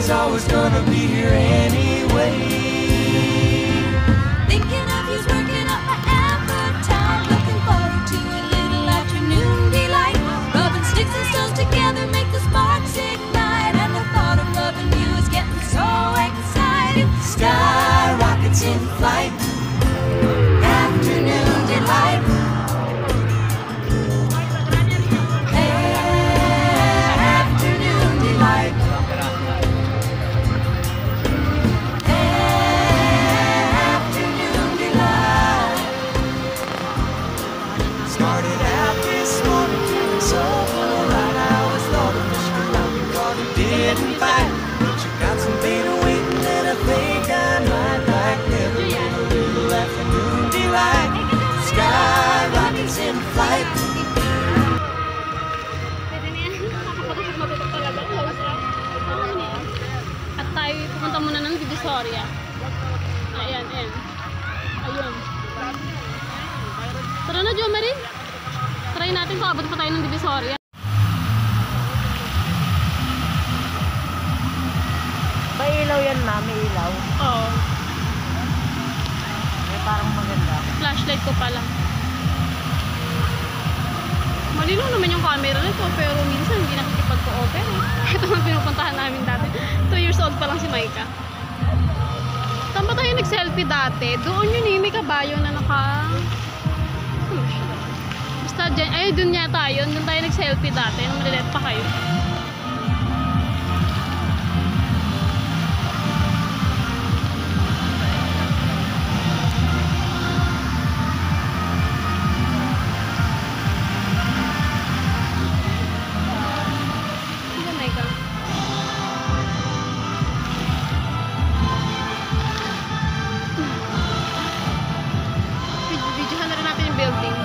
was always gonna be here anyway. Thinking of you's working up my appetite. Looking forward to a little afternoon delight. Rubbing sticks and stones together make the sparks ignite. And the thought of loving you is getting so exciting. Sky rockets in flight, afternoon delight. Afternoon delight. Afternoon delight. Started out this morning feeling so alright. I always thought of fish were out because it didn't bite. But you got some beta waiting that I think I might like. Never been a little afternoon delight. Sky rockets in flight. At tayo pupunta muna ng Divisoria. Ayan, ayan. Ayun. Tara na, Jo Marie. Try natin kung abot pa tayo ng Divisoria. May ilaw yan, ma? May ilaw? Oo. May parang maganda. Flashlight ko pa lang. Malinaw naman yung camera nito, pero minsan hindi nakikipag-co-open eh. Ito ang pinupuntahan namin dati. 2 years old pa lang si Maika. Saan ba tayo nag-selfie dati? Doon yun eh, may kabayo na naka... Ano siya? Basta dyan, ay doon yata yun. Doon tayo nag-selfie dati, nung malilit pa kayo. Videohan na rin natin yung building.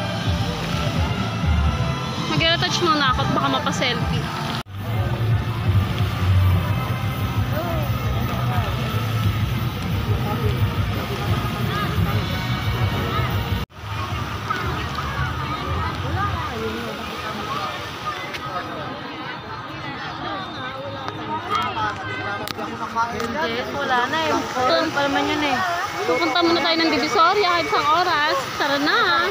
Mag-retouch muna ako at baka mapaselfie. Wala na eh. Photo pa naman yun eh. Pupunta muna tayo ng Divisoria kahit isang oras. Tara na.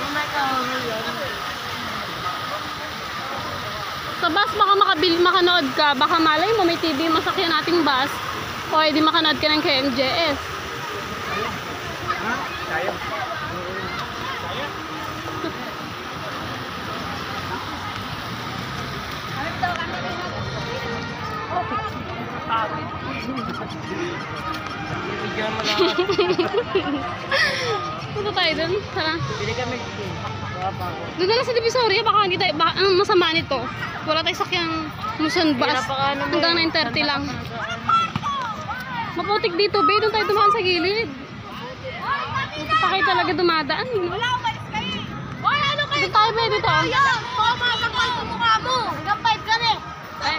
Sa bus baka makanood ka. Baka malay mo may TV masakyan nating bus. O edi makanood ka ng KMJS. Bigyan mo lang. Punta tayo dun. Tara. Bili kami. Doon na lang sa Divisoria. Baka hindi tayo, ang masama nito. Wala tayo sakyang Luzon bus. Hanggang 9:30 lang. Maputik dito, be. Doon tayo dumaan sa gilid. Dito pa kayo talaga dumadaan. Wala, umalis kayo. Hoy, ano kayo? Dito tayo, be. Dito. Ayan, pumasakal sa mukha mo. Gampait ka rin. Ay.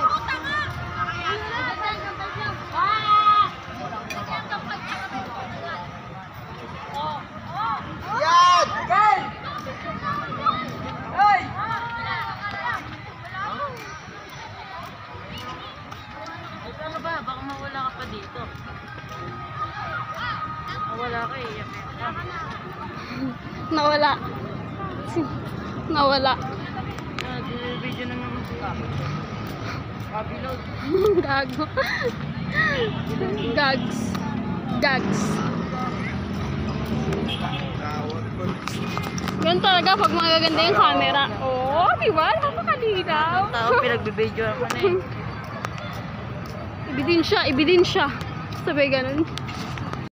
Yan! Yan! Hey! Ano ba? Baka mawala ka pa dito. Mawala ka eh. Nawala. Nawala. Video na naman sila. Kabilog. Gago. Gags. Gags. Ganun talaga pag magaganda yung camera. Oh, di ba? Napakalinaw. Tao pinagbibideo naman eh. Ibidin siya, ibidin siya. Sabi ganun.